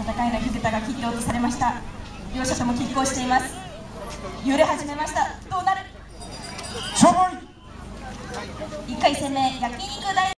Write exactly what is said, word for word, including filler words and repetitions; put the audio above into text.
高柳菊田が切って落とされました。両者とも拮抗しています。揺れ始めました。どうなる。 勝負。 いっかい戦目、焼肉大